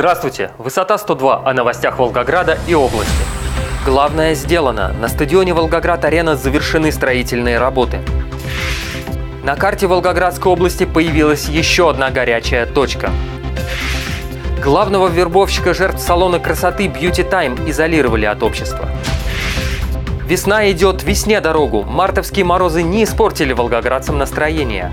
Здравствуйте! Высота 102 о новостях Волгограда и области. Главное сделано. На стадионе Волгоград-Арена завершены строительные работы. На карте Волгоградской области появилась еще одна горячая точка. Главного вербовщика жертв салона красоты Beauty Time изолировали от общества. Весна идет, весне дорогу. Мартовские морозы не испортили волгоградцам настроение.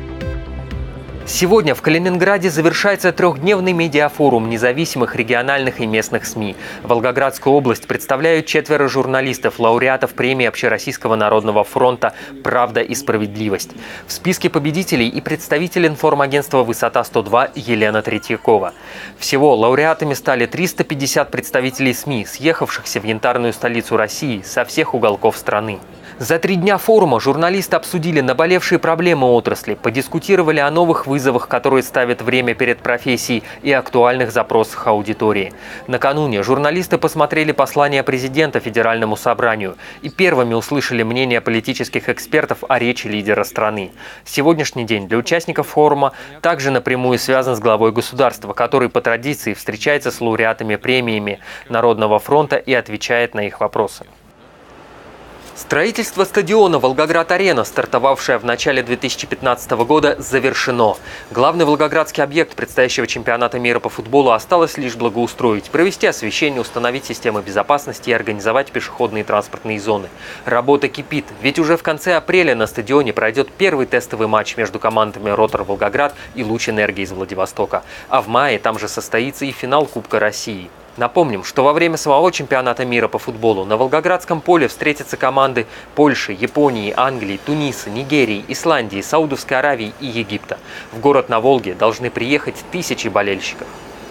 Сегодня в Калининграде завершается трехдневный медиафорум независимых региональных и местных СМИ. Волгоградскую область представляют 4 журналистов, лауреатов премии Общероссийского народного фронта «Правда и справедливость». В списке победителей и представитель информагентства «Высота-102» Елена Третьякова. Всего лауреатами стали 350 представителей СМИ, съехавшихся в янтарную столицу России со всех уголков страны. За 3 дня форума журналисты обсудили наболевшие проблемы отрасли, подискутировали о новых вызовах, которые ставят время перед профессией, и актуальных запросах аудитории. Накануне журналисты посмотрели послание президента Федеральному собранию и первыми услышали мнение политических экспертов о речи лидера страны. Сегодняшний день для участников форума также напрямую связан с главой государства, который по традиции встречается с лауреатами премиями Народного фронта и отвечает на их вопросы. Строительство стадиона «Волгоград-Арена», стартовавшее в начале 2015 года, завершено. Главный волгоградский объект предстоящего чемпионата мира по футболу осталось лишь благоустроить, провести освещение, установить системы безопасности и организовать пешеходные и транспортные зоны. Работа кипит, ведь уже в конце апреля на стадионе пройдет первый тестовый матч между командами «Ротор-Волгоград» и «Луч-Энергия» из Владивостока. А в мае там же состоится и финал Кубка России. Напомним, что во время самого чемпионата мира по футболу на Волгоградском поле встретятся команды Польши, Японии, Англии, Туниса, Нигерии, Исландии, Саудовской Аравии и Египта. В город на Волге должны приехать тысячи болельщиков.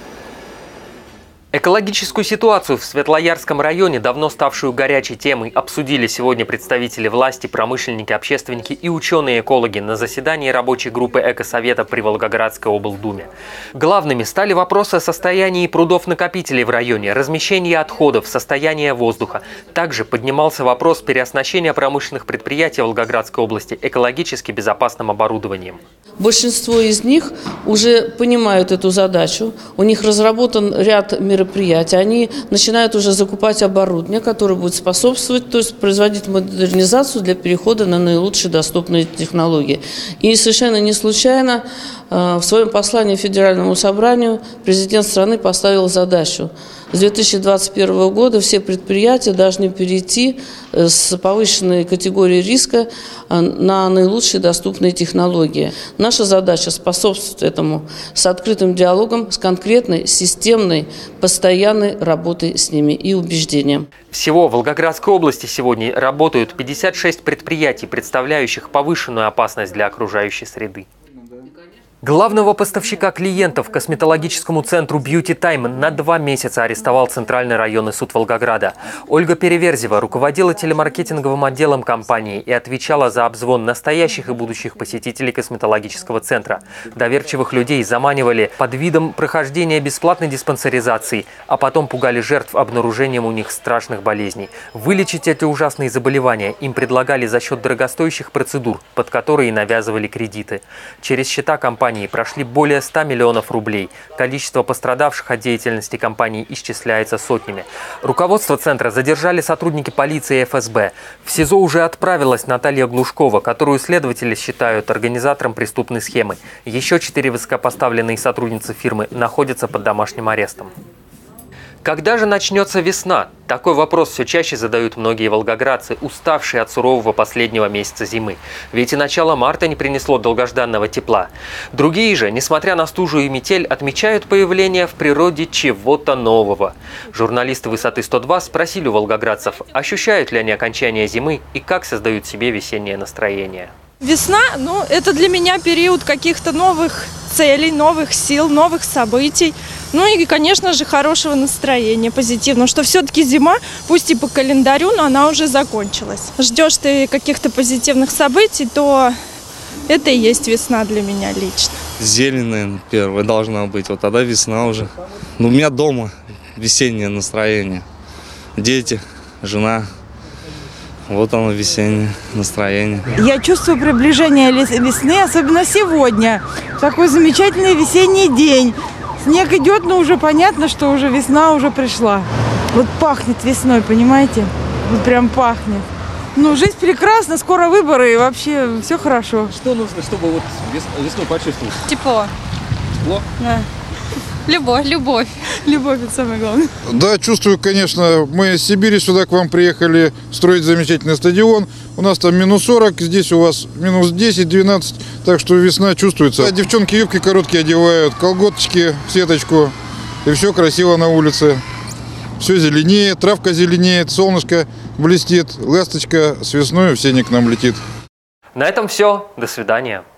Экологическую ситуацию в Светлоярском районе, давно ставшую горячей темой, обсудили сегодня представители власти, промышленники, общественники и ученые-экологи на заседании рабочей группы Экосовета при Волгоградской облдуме. Главными стали вопросы о состоянии прудов-накопителей в районе, размещении отходов, состояние воздуха. Также поднимался вопрос переоснащения промышленных предприятий Волгоградской области экологически безопасным оборудованием. Большинство из них уже понимают эту задачу, у них разработан ряд мероприятий, они начинают уже закупать оборудование, которое будет способствовать, то есть производить модернизацию для перехода на наилучшие доступные технологии. И совершенно не случайно в своем послании Федеральному собранию президент страны поставил задачу: с 2021 года все предприятия должны перейти с повышенной категории риска на наилучшие доступные технологии. Наша задача способствовать этому с открытым диалогом, с конкретной, системной, постоянной работой с ними и убеждением. Всего в Волгоградской области сегодня работают 56 предприятий, представляющих повышенную опасность для окружающей среды. Главного поставщика клиентов косметологическому центру Beauty Time на 2 месяца арестовал Центральный районный суд Волгограда. Ольга Переверзева руководила телемаркетинговым отделом компании и отвечала за обзвон настоящих и будущих посетителей косметологического центра. Доверчивых людей заманивали под видом прохождения бесплатной диспансеризации, а потом пугали жертв обнаружением у них страшных болезней. Вылечить эти ужасные заболевания им предлагали за счет дорогостоящих процедур, под которые навязывали кредиты. Через счета компании прошли более 100 миллионов рублей. Количество пострадавших от деятельности компании исчисляется сотнями. Руководство центра задержали сотрудники полиции и ФСБ. В СИЗО уже отправилась Наталья Глушкова, которую следователи считают организатором преступной схемы. Еще 4 высокопоставленные сотрудницы фирмы находятся под домашним арестом. Когда же начнется весна? Такой вопрос все чаще задают многие волгоградцы, уставшие от сурового последнего месяца зимы. Ведь и начало марта не принесло долгожданного тепла. Другие же, несмотря на стужу и метель, отмечают появление в природе чего-то нового. Журналисты «Высоты-102» спросили у волгоградцев, ощущают ли они окончание зимы и как создают себе весеннее настроение. Весна, это для меня период каких-то новых целей, новых сил, новых событий. И, конечно же, хорошего настроения, позитивного, что все-таки зима, пусть и по календарю, но она уже закончилась. Ждешь ты каких-то позитивных событий, то это и есть весна для меня лично. Зелень, наверное, первая должна быть, вот тогда весна уже. У меня дома весеннее настроение. Дети, жена. Вот оно, весеннее настроение. Я чувствую приближение весны, особенно сегодня. Такой замечательный весенний день. Снег идет, но уже понятно, что уже весна уже пришла. Вот пахнет весной, понимаете? Вот прям пахнет. Ну, жизнь прекрасна, скоро выборы, и вообще все хорошо. Что нужно, чтобы вот весну почувствовать? Тепло. Тепло? Да. Любовь. Любовь – это самое главное. Да, чувствую, конечно. Мы из Сибири сюда к вам приехали строить замечательный стадион. У нас там минус 40, здесь у вас минус 10-12, так что весна чувствуется. Да, девчонки юбки короткие одевают, колготочки в сеточку, и все красиво на улице. Все зеленеет, травка зеленеет, солнышко блестит, ласточка с весной в сене к нам летит. На этом все. До свидания.